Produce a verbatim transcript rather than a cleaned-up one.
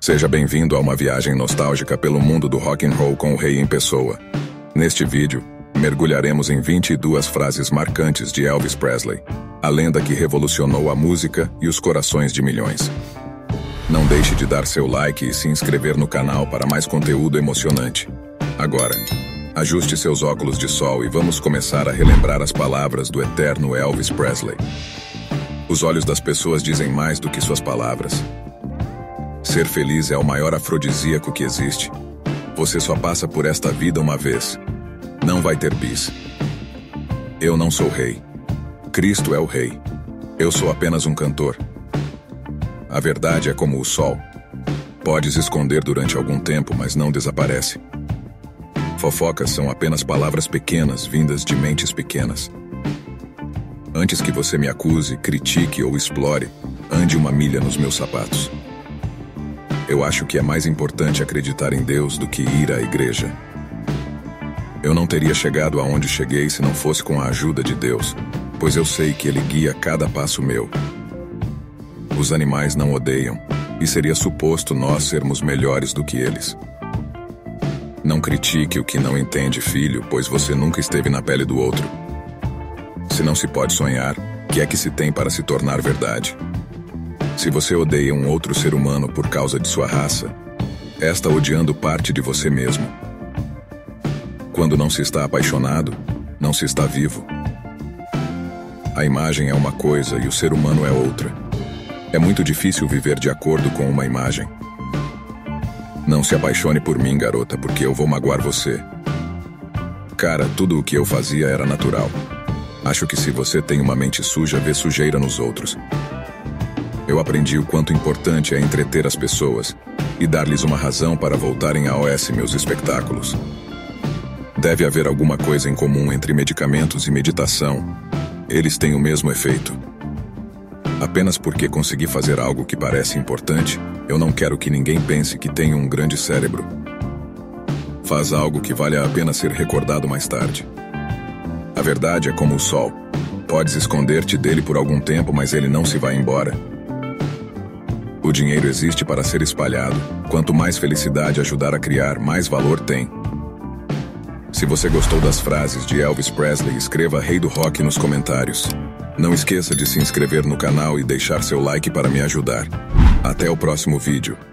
Seja bem-vindo a uma viagem nostálgica pelo mundo do rock and roll com o rei em pessoa. Neste vídeo, mergulharemos em vinte e duas frases marcantes de Elvis Presley, a lenda que revolucionou a música e os corações de milhões. Não deixe de dar seu like e se inscrever no canal para mais conteúdo emocionante. Agora, ajuste seus óculos de sol e vamos começar a relembrar as palavras do eterno Elvis Presley. Os olhos das pessoas dizem mais do que suas palavras. Ser feliz é o maior afrodisíaco que existe. Você só passa por esta vida uma vez. Não vai ter bis. Eu não sou rei. Cristo é o rei. Eu sou apenas um cantor. A verdade é como o sol. Podes esconder durante algum tempo, mas não desaparece. Fofocas são apenas palavras pequenas vindas de mentes pequenas. Antes que você me acuse, critique ou explore, ande uma milha nos meus sapatos. Eu acho que é mais importante acreditar em Deus do que ir à igreja. Eu não teria chegado aonde cheguei se não fosse com a ajuda de Deus, pois eu sei que Ele guia cada passo meu. Os animais não odeiam, e seria suposto nós sermos melhores do que eles. Não critique o que não entende, filho, pois você nunca esteve na pele do outro. Se não se pode sonhar, que é que se tem para se tornar verdade? Se você odeia um outro ser humano por causa de sua raça, está odiando parte de você mesmo. Quando não se está apaixonado, não se está vivo. A imagem é uma coisa e o ser humano é outra. É muito difícil viver de acordo com uma imagem. Não se apaixone por mim, garota, porque eu vou magoar você. Cara, tudo o que eu fazia era natural. Acho que se você tem uma mente suja, vê sujeira nos outros. Eu aprendi o quanto importante é entreter as pessoas e dar-lhes uma razão para voltarem a O S meus espetáculos. Deve haver alguma coisa em comum entre medicamentos e meditação. Eles têm o mesmo efeito. Apenas porque consegui fazer algo que parece importante, eu não quero que ninguém pense que tenho um grande cérebro. Faz algo que vale a pena ser recordado mais tarde. A verdade é como o sol. Podes esconder-te dele por algum tempo, mas ele não se vai embora. O dinheiro existe para ser espalhado. Quanto mais felicidade ajudar a criar, mais valor tem. Se você gostou das frases de Elvis Presley, escreva Rei do Rock nos comentários. Não esqueça de se inscrever no canal e deixar seu like para me ajudar. Até o próximo vídeo.